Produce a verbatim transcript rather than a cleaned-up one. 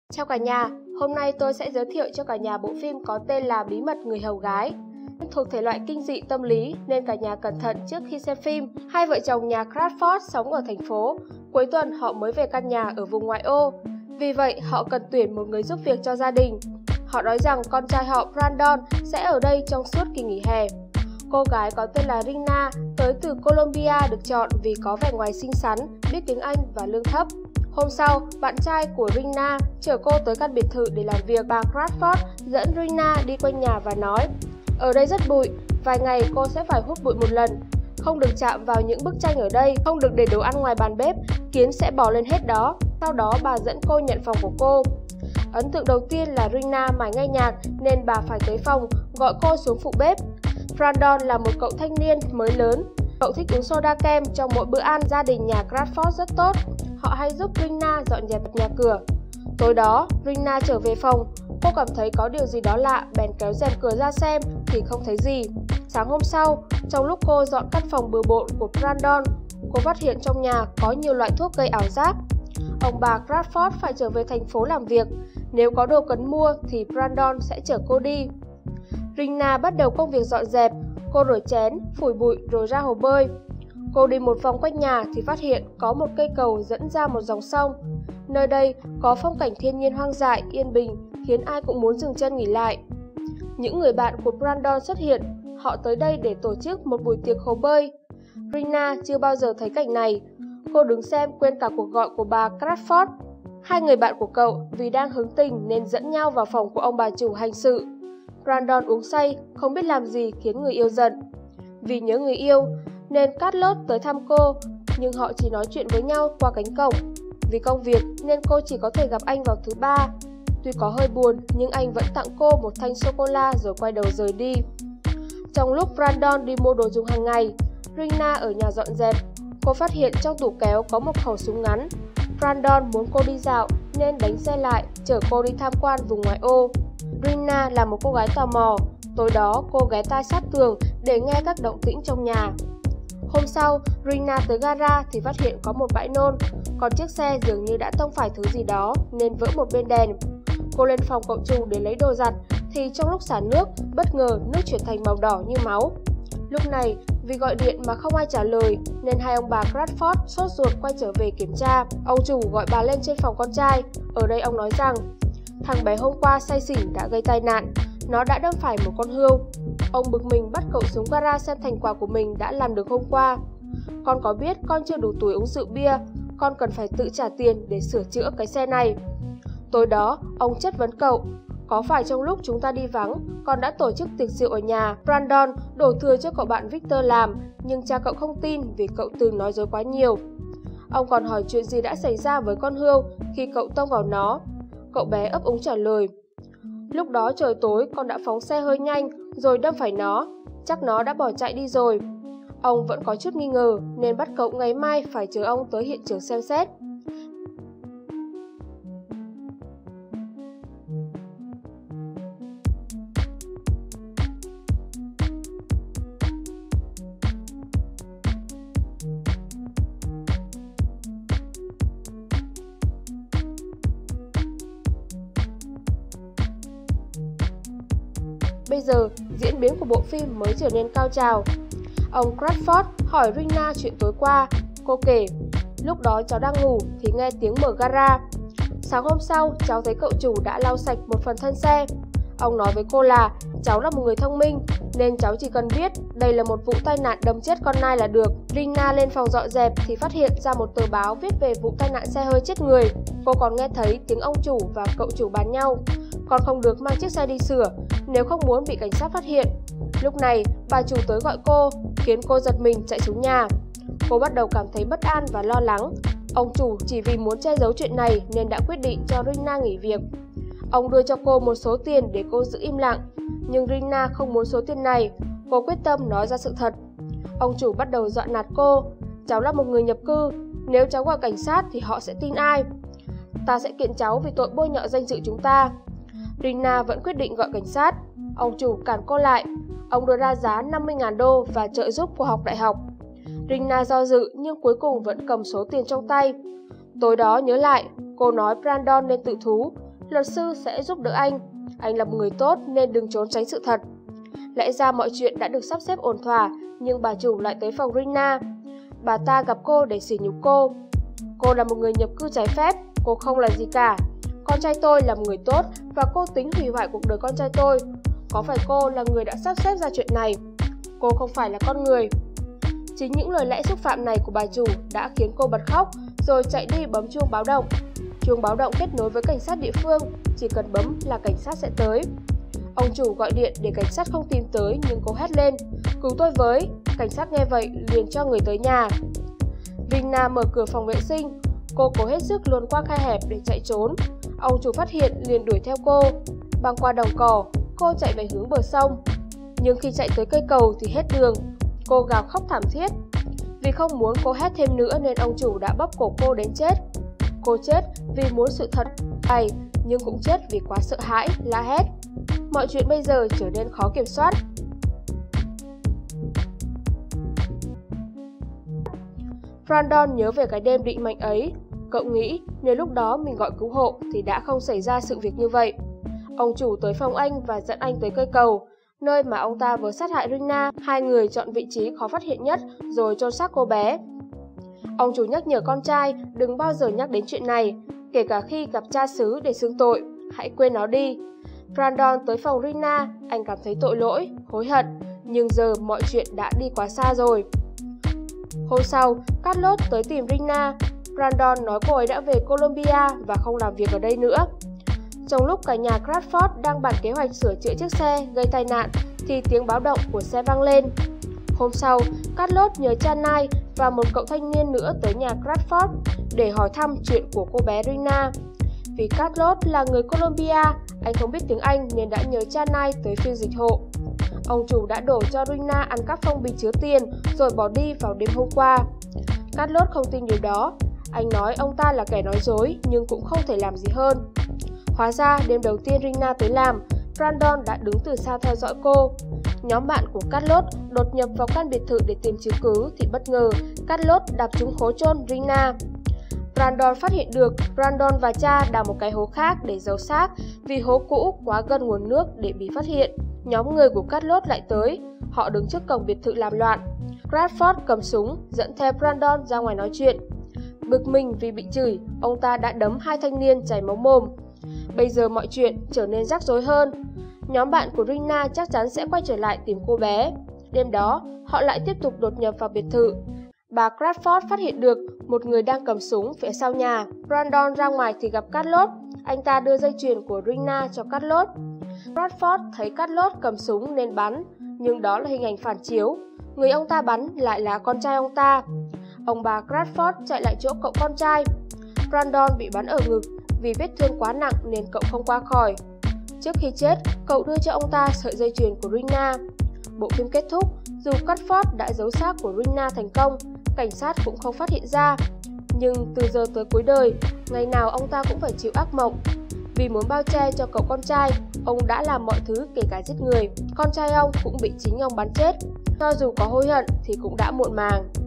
Chào cả nhà, hôm nay tôi sẽ giới thiệu cho cả nhà bộ phim có tên là Bí mật người hầu gái. Thuộc thể loại kinh dị tâm lý nên cả nhà cẩn thận trước khi xem phim. Hai vợ chồng nhà Crawford sống ở thành phố. Cuối tuần họ mới về căn nhà ở vùng ngoại ô. Vì vậy họ cần tuyển một người giúp việc cho gia đình. Họ nói rằng con trai họ Brandon sẽ ở đây trong suốt kỳ nghỉ hè. Cô gái có tên là Rina tới từ Colombia được chọn vì có vẻ ngoài xinh xắn, biết tiếng Anh và lương thấp. Hôm sau, bạn trai của Rina chở cô tới căn biệt thự để làm việc. Bà Crawford dẫn Rina đi quanh nhà và nói: ở đây rất bụi, vài ngày cô sẽ phải hút bụi một lần. Không được chạm vào những bức tranh ở đây, không được để đồ ăn ngoài bàn bếp, kiến sẽ bò lên hết đó. Sau đó bà dẫn cô nhận phòng của cô. Ấn tượng đầu tiên là Rina mải nghe nhạc nên bà phải tới phòng gọi cô xuống phụ bếp. Brandon là một cậu thanh niên mới lớn. Cậu thích uống soda kem trong mỗi bữa ăn. Gia đình nhà Crawford rất tốt. Họ hay giúp Rina dọn dẹp nhà cửa. Tối đó, Rina trở về phòng. Cô cảm thấy có điều gì đó lạ, bèn kéo rèm cửa ra xem thì không thấy gì. Sáng hôm sau, trong lúc cô dọn căn phòng bừa bộn của Brandon, cô phát hiện trong nhà có nhiều loại thuốc gây ảo giác. Ông bà Crawford phải trở về thành phố làm việc. Nếu có đồ cần mua thì Brandon sẽ chở cô đi. Rina bắt đầu công việc dọn dẹp. Cô rửa chén, phủi bụi rồi ra hồ bơi. Cô đi một vòng quanh nhà thì phát hiện có một cây cầu dẫn ra một dòng sông. Nơi đây có phong cảnh thiên nhiên hoang dại, yên bình, khiến ai cũng muốn dừng chân nghỉ lại. Những người bạn của Brandon xuất hiện. Họ tới đây để tổ chức một buổi tiệc hồ bơi. Rina chưa bao giờ thấy cảnh này. Cô đứng xem quên cả cuộc gọi của bà Crawford. Hai người bạn của cậu vì đang hứng tình nên dẫn nhau vào phòng của ông bà chủ hành sự. Brandon uống say, không biết làm gì khiến người yêu giận. Vì nhớ người yêu nên Carlos tới thăm cô, nhưng họ chỉ nói chuyện với nhau qua cánh cổng. Vì công việc nên cô chỉ có thể gặp anh vào thứ ba. Tuy có hơi buồn nhưng anh vẫn tặng cô một thanh sô-cô-la rồi quay đầu rời đi. Trong lúc Brandon đi mua đồ dùng hàng ngày, Rina ở nhà dọn dẹp. Cô phát hiện trong tủ kéo có một khẩu súng ngắn. Brandon muốn cô đi dạo nên đánh xe lại, chở cô đi tham quan vùng ngoại ô. Rina là một cô gái tò mò. Tối đó cô ghé tai sát tường để nghe các động tĩnh trong nhà. Hôm sau, Rina tới gara thì phát hiện có một bãi nôn. Còn chiếc xe dường như đã tông phải thứ gì đó nên vỡ một bên đèn. Cô lên phòng cậu chủ để lấy đồ giặt thì trong lúc xả nước, bất ngờ nước chuyển thành màu đỏ như máu. Lúc này, vì gọi điện mà không ai trả lời nên hai ông bà Crawford sốt ruột quay trở về kiểm tra. Ông chủ gọi bà lên trên phòng con trai. Ở đây ông nói rằng thằng bé hôm qua say xỉn đã gây tai nạn. Nó đã đâm phải một con hươu. Ông bực mình bắt cậu xuống gara xem thành quả của mình đã làm được hôm qua. Con có biết con chưa đủ tuổi uống rượu bia, con cần phải tự trả tiền để sửa chữa cái xe này. Tối đó, ông chất vấn cậu. Có phải trong lúc chúng ta đi vắng, con đã tổ chức tiệc rượu ở nhà? Brandon đổ thừa cho cậu bạn Victor làm, nhưng cha cậu không tin vì cậu từng nói dối quá nhiều. Ông còn hỏi chuyện gì đã xảy ra với con hươu khi cậu tông vào nó. Cậu bé ấp úng trả lời. Lúc đó trời tối, con đã phóng xe hơi nhanh rồi đâm phải nó. Chắc nó đã bỏ chạy đi rồi. Ông vẫn có chút nghi ngờ nên bắt cậu ngày mai phải chờ ông tới hiện trường xem xét. Bây giờ, diễn biến của bộ phim mới trở nên cao trào. Ông Crawford hỏi Rina chuyện tối qua. Cô kể, lúc đó cháu đang ngủ thì nghe tiếng mở gara. Sáng hôm sau, cháu thấy cậu chủ đã lau sạch một phần thân xe. Ông nói với cô là cháu là một người thông minh nên cháu chỉ cần biết đây là một vụ tai nạn đâm chết con nai là được. Rina lên phòng dọn dẹp thì phát hiện ra một tờ báo viết về vụ tai nạn xe hơi chết người. Cô còn nghe thấy tiếng ông chủ và cậu chủ bàn nhau. Con không được mang chiếc xe đi sửa nếu không muốn bị cảnh sát phát hiện. Lúc này, bà chủ tới gọi cô, khiến cô giật mình chạy xuống nhà. Cô bắt đầu cảm thấy bất an và lo lắng. Ông chủ chỉ vì muốn che giấu chuyện này nên đã quyết định cho Rina nghỉ việc. Ông đưa cho cô một số tiền để cô giữ im lặng, nhưng Rina không muốn số tiền này. Cô quyết tâm nói ra sự thật. Ông chủ bắt đầu dọa nạt cô. Cháu là một người nhập cư, nếu cháu gọi cảnh sát thì họ sẽ tin ai? Ta sẽ kiện cháu vì tội bôi nhọ danh dự chúng ta. Rina vẫn quyết định gọi cảnh sát. Ông chủ cản cô lại. Ông đưa ra giá năm mươi nghìn đô và trợ giúp cô học đại học. Rina do dự nhưng cuối cùng vẫn cầm số tiền trong tay. Tối đó nhớ lại, cô nói Brandon nên tự thú luật sư sẽ giúp đỡ anh. Anh là một người tốt nên đừng trốn tránh sự thật. Lẽ ra mọi chuyện đã được sắp xếp ổn thỏa, nhưng bà chủ lại tới phòng Rina. Bà ta gặp cô để sỉ nhục cô. Cô là một người nhập cư trái phép, cô không là gì cả. Con trai tôi là một người tốt và cô tính hủy hoại cuộc đời con trai tôi. Có phải cô là người đã sắp xếp ra chuyện này? Cô không phải là con người. Chính những lời lẽ xúc phạm này của bà chủ đã khiến cô bật khóc rồi chạy đi bấm chuông báo động. Chuông báo động kết nối với cảnh sát địa phương, chỉ cần bấm là cảnh sát sẽ tới. Ông chủ gọi điện để cảnh sát không tìm tới nhưng cô hét lên, cứu tôi với. Cảnh sát nghe vậy liền cho người tới nhà. Rina mở cửa phòng vệ sinh, cô cố hết sức luồn qua khe hẹp để chạy trốn. Ông chủ phát hiện liền đuổi theo cô. Băng qua đồng cỏ, cô chạy về hướng bờ sông. Nhưng khi chạy tới cây cầu thì hết đường. Cô gào khóc thảm thiết. Vì không muốn cô hét thêm nữa nên ông chủ đã bóp cổ cô đến chết. Cô chết vì muốn sự thật này, nhưng cũng chết vì quá sợ hãi, la hét. Mọi chuyện bây giờ trở nên khó kiểm soát. Brandon nhớ về cái đêm định mệnh ấy. Cậu nghĩ nếu lúc đó mình gọi cứu hộ thì đã không xảy ra sự việc như vậy. Ông chủ tới phòng anh và dẫn anh tới cây cầu, nơi mà ông ta vừa sát hại Rina. Hai người chọn vị trí khó phát hiện nhất rồi chôn xác cô bé. Ông chủ nhắc nhở con trai đừng bao giờ nhắc đến chuyện này, kể cả khi gặp cha xứ để xưng tội. Hãy quên nó đi. Brandon tới phòng Rina, anh cảm thấy tội lỗi, hối hận, nhưng giờ mọi chuyện đã đi quá xa rồi. Hôm sau, Carlos tới tìm Rina. Brandon nói cô ấy đã về Colombia và không làm việc ở đây nữa. Trong lúc cả nhà Crawford đang bàn kế hoạch sửa chữa chiếc xe gây tai nạn thì tiếng báo động của xe vang lên. Hôm sau, Carlos nhờ cha Nai và một cậu thanh niên nữa tới nhà Crawford để hỏi thăm chuyện của cô bé Rina. Vì Carlos là người Colombia, anh không biết tiếng Anh nên đã nhờ cha Nai tới phiên dịch hộ. Ông chủ đã đổ cho Rina ăn cắp phong bì chứa tiền rồi bỏ đi vào đêm hôm qua. Carlos không tin điều đó. Anh nói ông ta là kẻ nói dối nhưng cũng không thể làm gì hơn. Hóa ra đêm đầu tiên Rina tới làm, Brandon đã đứng từ xa theo dõi cô. Nhóm bạn của Carlos đột nhập vào căn biệt thự để tìm chứng cứ thì bất ngờ Carlos đạp trúng hố chôn Rina. Brandon phát hiện được Brandon và cha đào một cái hố khác để giấu xác vì hố cũ quá gần nguồn nước để bị phát hiện. Nhóm người của Carlos lại tới, họ đứng trước cổng biệt thự làm loạn. Crawford cầm súng dẫn theo Brandon ra ngoài nói chuyện. Bực mình vì bị chửi, ông ta đã đấm hai thanh niên chảy máu mồm. Bây giờ mọi chuyện trở nên rắc rối hơn. Nhóm bạn của Rina chắc chắn sẽ quay trở lại tìm cô bé. Đêm đó, họ lại tiếp tục đột nhập vào biệt thự. Bà Crawford phát hiện được một người đang cầm súng phía sau nhà. Brandon ra ngoài thì gặp Carlos. Anh ta đưa dây chuyền của Rina cho Carlos. Crawford thấy Carlos cầm súng nên bắn, nhưng đó là hình ảnh phản chiếu. Người ông ta bắn lại là con trai ông ta. Ông bà Crawford chạy lại chỗ cậu con trai. Brandon bị bắn ở ngực, vì vết thương quá nặng nên cậu không qua khỏi. Trước khi chết, cậu đưa cho ông ta sợi dây chuyền của Rina. Bộ phim kết thúc, dù Crawford đã giấu xác của Rina thành công, cảnh sát cũng không phát hiện ra. Nhưng từ giờ tới cuối đời, ngày nào ông ta cũng phải chịu ác mộng. Vì muốn bao che cho cậu con trai, ông đã làm mọi thứ kể cả giết người. Con trai ông cũng bị chính ông bắn chết. Cho dù có hối hận thì cũng đã muộn màng.